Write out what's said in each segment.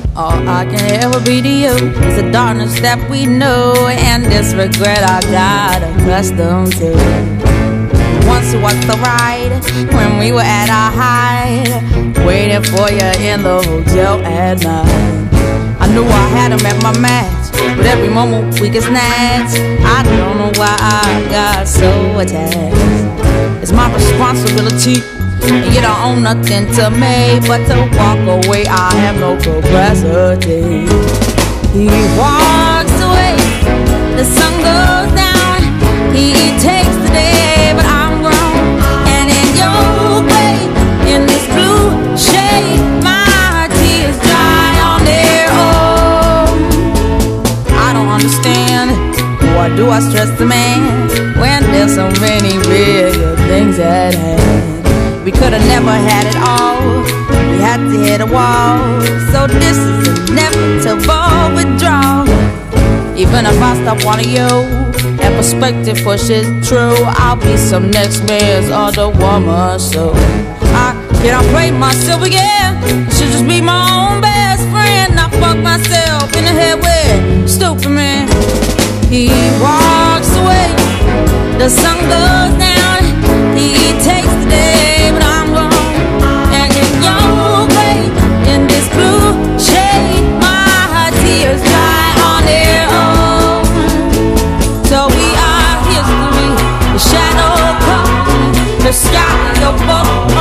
All I can ever be to you is the darkness that we know, and this regret I got accustomed to. Once was the ride when we were at our height, waiting for you in the hotel at night. I knew I had him at my match, but every moment we get snatched. I don't know why I got so attached. It's my responsibility, and you don't own nothing to me but to walk away. I have no capacity. He walks away, the sun goes down. He takes the day, but I'm grown. And in your way, in this blue shade, my tears dry on their own. I don't understand, why do I stress the man when there's so many bigger things at hand? We could've never had it all, we had to hit a wall. So this is inevitable withdrawal. Even if I stop wanting you, that perspective pushes true. I'll be some next man's other woman, so I cannot play myself again. I should just be my own best friend. I fuck myself in the head with stupid man. He walks away, the sun goes down. He takes the day, but I'm gone. And in your way, in this blue shade, my tears dry on their own. So we are history, the shadow comes, the sky above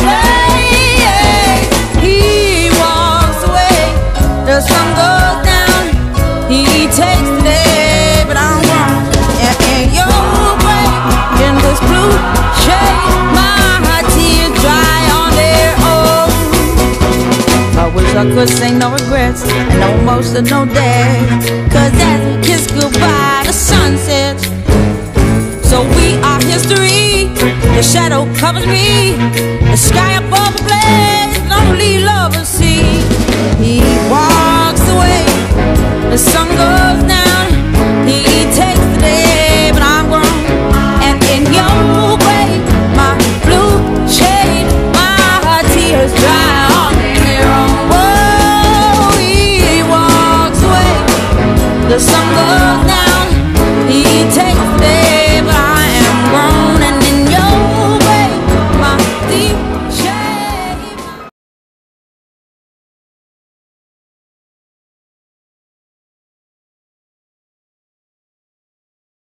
away. He walks away, the sun goes down. He takes the day, but I'm gone. And in your way, in this blue shade, my tears dry on their own. I wish I could say no regrets and no emotional day, 'cause as we kiss goodbye, the sun sets. So we are history, the shadow covers me, the sky above the blaze, only lovers see. He walks away, the sun goes down.